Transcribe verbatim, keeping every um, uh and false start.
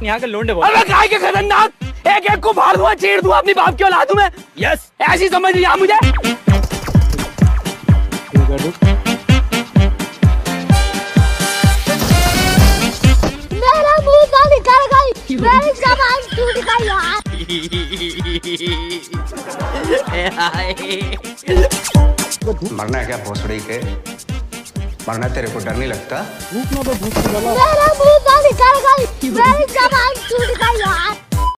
अपने यहाँ के लोंडे बोल। अरे काय के खतरनाक, एक एक को फाड़ दूंगा, चीर दूंगा, अपनी बाप की औलाद हूं मैं। यस, ऐसी समझ लिया मुझे। मेरा मुंह तो निकल गई, मेरी जबान टूट गई यार। मरना है क्या भोसड़ी के? मरना तेरे को डर नहीं लगता? मेरा मुंह तो निकल गई, मेरी जबान टूट गई यार।